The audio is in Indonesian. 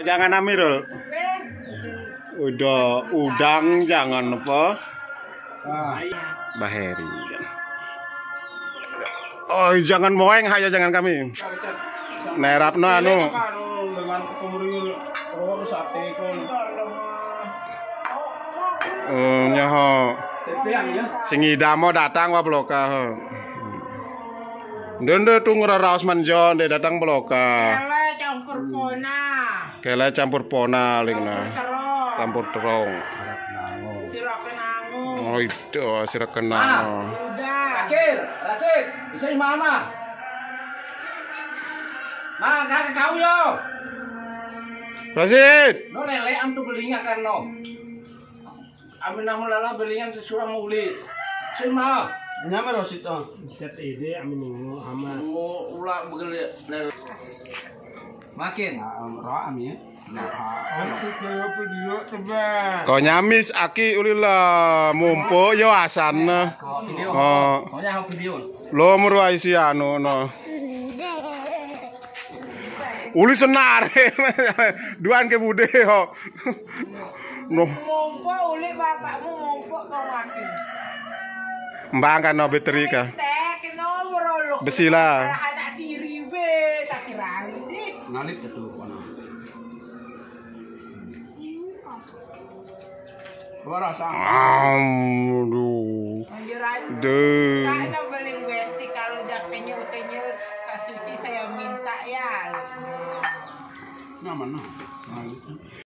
Jangan Amirul. Udah udang jangan apa? Baheri. Oh, jangan moeng hayo jangan kami. Nerapno anu. Nyoho. Sing idamo datang wa bloka. Ndende tung raos manjo de datang bloka. Kele campur pona lingna. Campur terong. Sira kenangu. Oh itu sira kenangu. Sakir, Rasid, bisa mama. Nah, kakak kau yo. Rasid. No lele am tu belinga kan no. Amin namun lala belingan surang uli. Sin ma. Nyame Rasid oh. Cat ide amin ningu ama. Ulah begel lele. Makin. Roh amin. Kau nyamis aki ulila mumpo yo asan. Oh. Pokoknya video. Lo meruai si anu no. Uli senar. Duan ke bude ho. No. Mumpo uli bapakmu mumpo kau makin. Mbang kan no bateri ka. Tek nomor lo. Besi lah. Anak tiri be sakirali di. Nalit itu. Aduh. Duh. Karena beli besti kalau udah kenyal Kak Suci saya minta ya. Nyaman nah.